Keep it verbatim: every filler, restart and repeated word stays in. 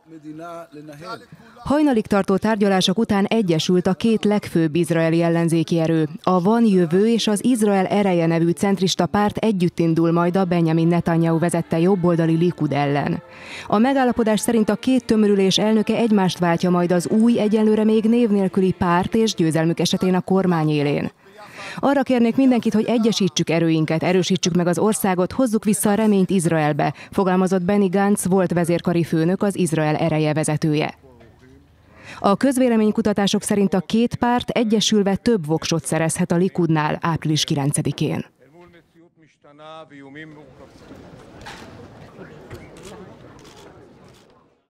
Hajnalig tartó tárgyalások után egyesült a két legfőbb izraeli ellenzéki erő. A Van Jövő és az Izrael ereje nevű centrista párt együtt indul majd a Benjamin Netanyahu vezette jobboldali Likud ellen. A megállapodás szerint a két tömörülés elnöke egymást váltja majd az új, egyelőre még név nélküli párt és győzelmük esetén a kormány élén. Arra kérnék mindenkit, hogy egyesítsük erőinket, erősítsük meg az országot, hozzuk vissza a reményt Izraelbe, fogalmazott Benny Gantz, volt vezérkari főnök, az Izrael ereje vezetője. A közvéleménykutatások szerint a két párt egyesülve több voksot szerezhet a Likudnál április kilencedikén.